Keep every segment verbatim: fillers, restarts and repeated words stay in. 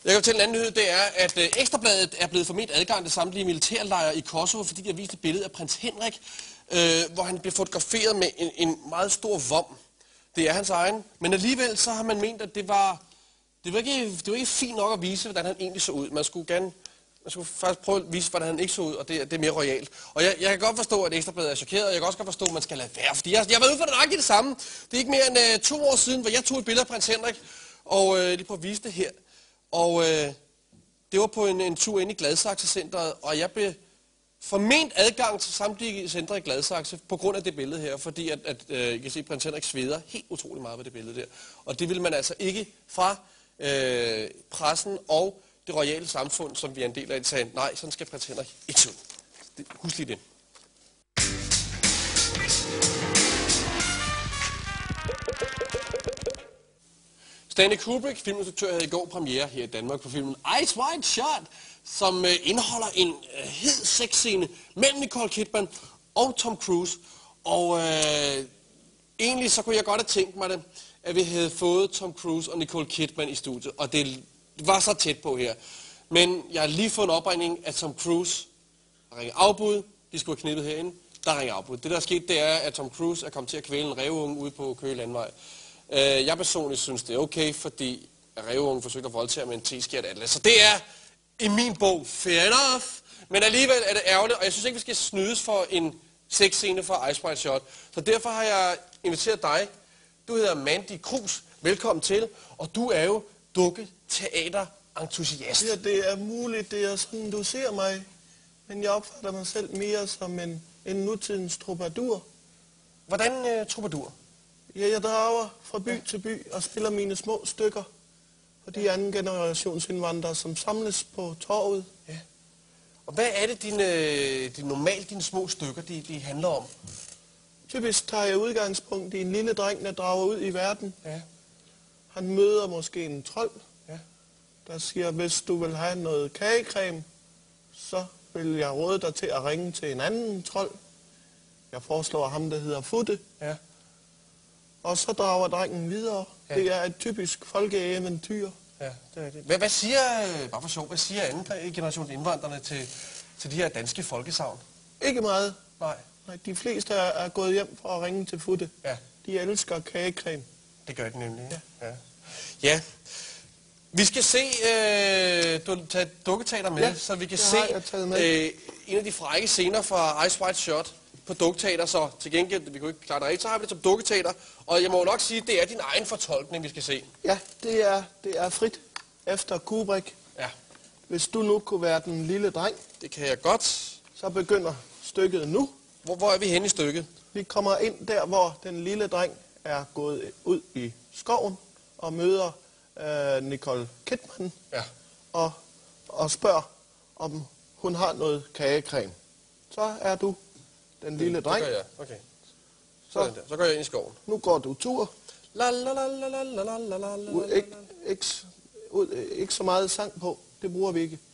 Jeg kan fortælle en anden nyhed, det er, at øh, Ekstrabladet er blevet forment adgang til samtlige militærlejre i Kosovo, fordi de har vist et billede af prins Henrik, øh, hvor han bliver fotograferet med en, en meget stor vom. Det er hans egen, men alligevel så har man ment, at det var, det var, ikke, det var ikke fint nok at vise, hvordan han egentlig så ud. Man skulle gerne, man skulle faktisk prøve at vise, hvordan han ikke så ud, og det, det er mere royalt. Og jeg, jeg kan godt forstå, at Ekstrabladet er chokeret, og jeg kan også godt forstå, at man skal lade være, fordi jeg, jeg har været ude for det nøjagtigt det samme. Det er ikke mere end øh, to år siden, hvor jeg tog et billede af prins Henrik, og øh, lige prøver at vise det her. Og øh, det var på en, en tur ind i Gladsaxe-centret, og jeg blev forment adgang til samtlige centre i Gladsaxe på grund af det billede her, fordi at, at øh, I kan se, at prins Henrik sveder helt utrolig meget ved det billede der. Og det vil man altså ikke fra øh, pressen og det royale samfund, som vi er en del af, sige, nej, sådan skal prins Henrik ikke se ud. Husk lige det. Stanley Kubrick, filminstruktør, havde i går premiere her i Danmark på filmen Ice White Shot, som øh, indeholder en øh, hed sexscene mellem Nicole Kidman og Tom Cruise. Og øh, egentlig så kunne jeg godt have tænkt mig det, at vi havde fået Tom Cruise og Nicole Kidman i studiet, og det var så tæt på her. Men jeg har lige fået en opringning, at Tom Cruise ringer afbud, de skulle have knippet herinde, der ringer afbud. Det der er sket, det er, at Tom Cruise er kommet til at kvæle en ræveunge ude på Køge Landvej. Jeg personligt synes, det er okay, fordi ræveungen forsøgte at voldtage med en teskært atlas. Så det er i min bog fair enough, men alligevel er det ærgerligt, og jeg synes ikke, vi skal snydes for en sexscene fra Ice White Shot. Så derfor har jeg inviteret dig. Du hedder Mandy Kruse. Velkommen til, og du er jo dukketeater-entusiast. Ja, det er muligt, det er sådan, du ser mig, men jeg opfatter mig selv mere som en, en nutidens troubadour. Hvordan uh, troubadour? Ja, jeg drager fra by ja. til by og spiller mine små stykker for de anden generations indvandrere, som samles på torvet. Ja. Og hvad er det, dine, de normalt dine små stykker, de, de handler om? Typisk tager jeg udgangspunkt i en lille dreng, der drager ud i verden. Ja. Han møder måske en trold, ja. der siger, hvis du vil have noget kagecreme, så vil jeg råde dig til at ringe til en anden trold. Jeg foreslår ham, der hedder Futte. Ja. Og så drager drengen videre. Ja. Det er et typisk folkeeventyr. Ja, det er det. Hvad, hvad siger, bare for sjov, hvad siger anden generations indvandrerne til, til de her danske folkesagn? Ikke meget. Nej. Nej, de fleste er, er gået hjem for at ringe til Futte. Ja. De elsker kagecreme. Det gør de nemlig. Ja. Ja. Ja. Vi skal se, øh, du tager dukketeater med, ja, så vi kan se øh, en af de frække scener fra Ice White Shot på dukketeater, så til gengæld, vi kunne ikke klare det rigtigt, så har vi det som dukketeater, og jeg må nok sige, det er din egen fortolkning, vi skal se. Ja, det er, det er frit efter Kubrick. Ja. Hvis du nu kunne være den lille dreng. Det kan jeg godt. Så begynder stykket nu. Hvor, hvor er vi henne i stykket? Vi kommer ind der, hvor den lille dreng er gået ud i skoven og møder øh, Nicole Kidman. Ja. Og, og spørger, om hun har noget kagecreme. Så er du den lille dreng. Det gør jeg, okay. Så, så går jeg ind i skoven. Nu går du tur. La la la la la la la la la. Ikke, ikke, ikke så meget sang på. Det bruger vi ikke.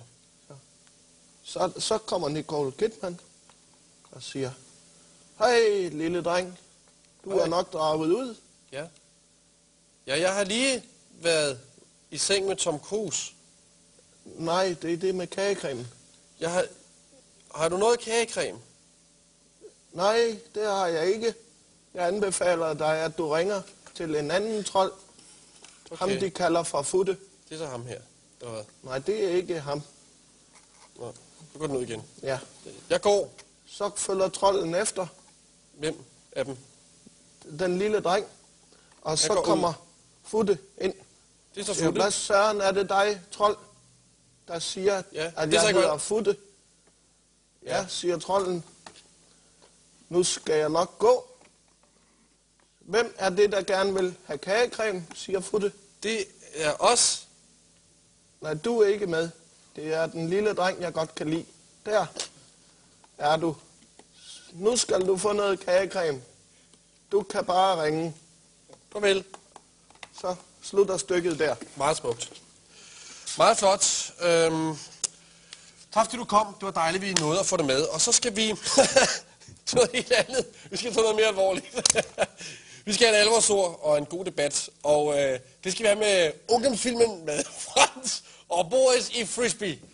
Så, så kommer Nicole Kidman og siger, hej lille dreng, du hej. er nok draget ud. Ja. Ja, jeg har lige været i seng med Tom Cruise. Nej, det er det med kagecremen. Jeg har, har du noget kagecreme? Nej, det har jeg ikke. Jeg anbefaler dig, at du ringer til en anden trold. Okay. Ham de kalder for Futte. Det er så ham her. Det Nej, det er ikke ham. Nå, så går den ud igen. Ja. Jeg går. Så følger trolden efter. Hvem af dem? Den lille dreng. Og så kommer ud. Futte ind. Det er så Futte. Hvad søren er det dig, trold, der siger, ja, at jeg hedder godt. Futte? Ja, ja, siger trolden. Nu skal jeg nok gå. Hvem er det, der gerne vil have kagecreme, siger Futte. Det er os. Nej, du er ikke med. Det er den lille dreng, jeg godt kan lide. Der er du. Nu skal du få noget kagecreme. Du kan bare ringe. Farvel. Så slutter stykket der. Meget smukt. Meget flot. Øhm, tak fordi du kom. Det var dejligt, vi nåede at få det med. Og så skal vi til noget helt andet. Vi skal tage noget mere alvorligt. Vi skal have en alvorsord og en god debat, og øh, det skal vi have med ungdomsfilmen med Frans og Boris i Frisbee.